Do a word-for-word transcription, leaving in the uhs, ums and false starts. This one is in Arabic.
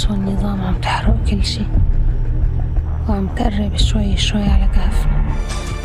الشمس والنظام عم تحرق كل شي، وعم تقرب شوي شوي على كهفنا.